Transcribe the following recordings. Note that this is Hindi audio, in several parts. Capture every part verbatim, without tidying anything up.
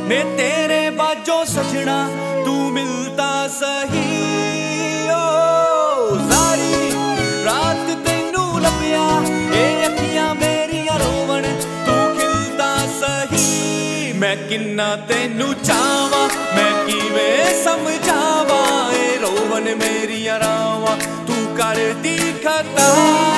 ने तेरे बाजो सजना तू मिलता सही। ओ सारी रात तेनू लभया ए अखियां मेरिया रोवन तू खिलता सही। मैं किन्ना तेनू चाहवां मैं किवें समझावां ए रोवन मेरिया रावां तू करदी खता।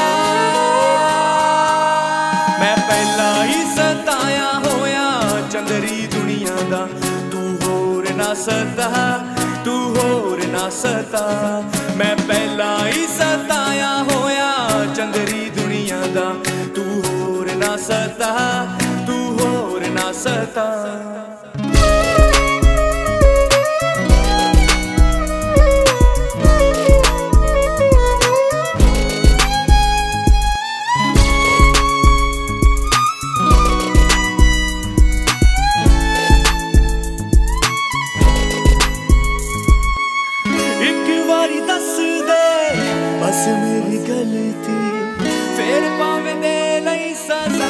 मैं पहला ही सताया होया चंदरी दुनिया दा तू होर ना सता तू होर ना सता। मैं पहला ही सताया होया चंदरी दुनिया दा तू होर ना सता तू होर ना सता। बस मेरी गलती फिर पावे दे लई सजा।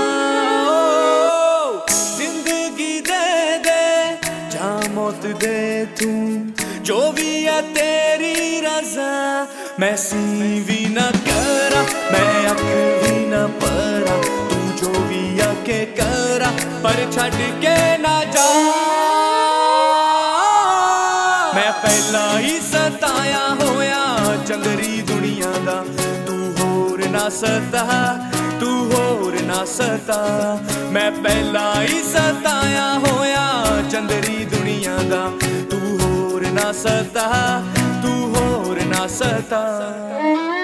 जिंदगी दे दे जा मौत दे तू जो भी है तेरी रजा। मैं सी भी न करा मैं अख भी न परा तू जो भी आके करा पर छड़ के ना जा। मैं पहला ही सताया होया चंदरी दुनिया दा तू होर ना सता तू होर ना सता। मैं पहला ही सताया होया चंदरी दुनिया दा तू होर ना सता तू होर ना सता।